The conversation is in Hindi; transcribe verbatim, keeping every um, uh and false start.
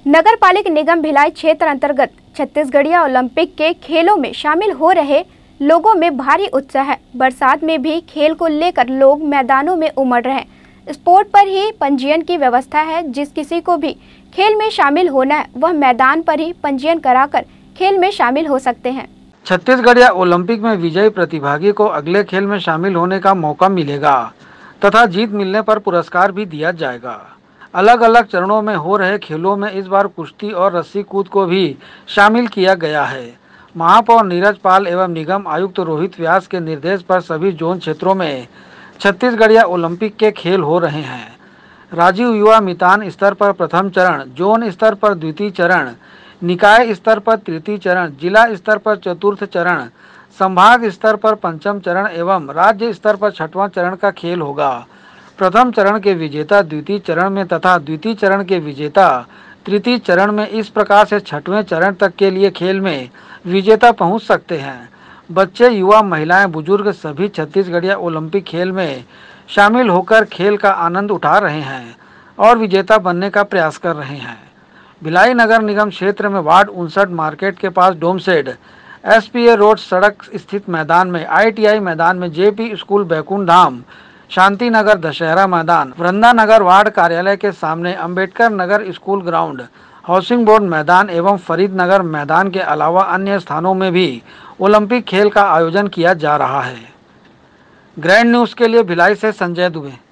नगर पालिक निगम भिलाई क्षेत्र अंतर्गत छत्तीसगढ़िया ओलंपिक के खेलों में शामिल हो रहे लोगों में भारी उत्साह है। बरसात में भी खेल को लेकर लोग मैदानों में उमड़ रहे हैं। स्पोर्ट पर ही पंजीयन की व्यवस्था है। जिस किसी को भी खेल में शामिल होना है वह मैदान पर ही पंजीयन कराकर खेल में शामिल हो सकते हैं। छत्तीसगढ़िया ओलंपिक में विजयी प्रतिभागी को अगले खेल में शामिल होने का मौका मिलेगा तथा जीत मिलने पर पुरस्कार भी दिया जाएगा। अलग अलग चरणों में हो रहे खेलों में इस बार कुश्ती और रस्सी कूद को भी शामिल किया गया है। महापौर नीरज पाल एवं निगम आयुक्त रोहित व्यास के निर्देश पर सभी जोन क्षेत्रों में छत्तीसगढ़िया ओलंपिक के खेल हो रहे हैं। राजीव युवा मितान स्तर पर प्रथम चरण, जोन स्तर पर द्वितीय चरण, निकाय स्तर पर तृतीय चरण, जिला स्तर पर चतुर्थ चरण, संभाग स्तर पर पंचम चरण एवं राज्य स्तर पर छठवां चरण का खेल होगा। प्रथम चरण के विजेता द्वितीय चरण में तथा द्वितीय चरण के विजेता तृतीय चरण में इस प्रकार से छठवें चरण तक के लिए खेल में विजेता पहुंच सकते हैं। बच्चे, युवा, महिलाएं, बुजुर्ग सभी छत्तीसगढ़िया ओलंपिक खेल में शामिल होकर खेल का आनंद उठा रहे हैं और विजेता बनने का प्रयास कर रहे हैं। भिलाई नगर निगम क्षेत्र में वार्ड उनसठ मार्केट के पास डोमसेड एस पी ए रोड सड़क स्थित मैदान में, आई टी आई मैदान में, J P school Baikunth Dham, Shanti Nagar Dussehra मैदान, वृंदा नगर वार्ड कार्यालय के सामने, Ambedkar Nagar school ground, housing board मैदान एवं फरीद नगर मैदान के अलावा अन्य स्थानों में भी ओलंपिक खेल का आयोजन किया जा रहा है। ग्रैंड न्यूज़ के लिए भिलाई से संजय दुबे।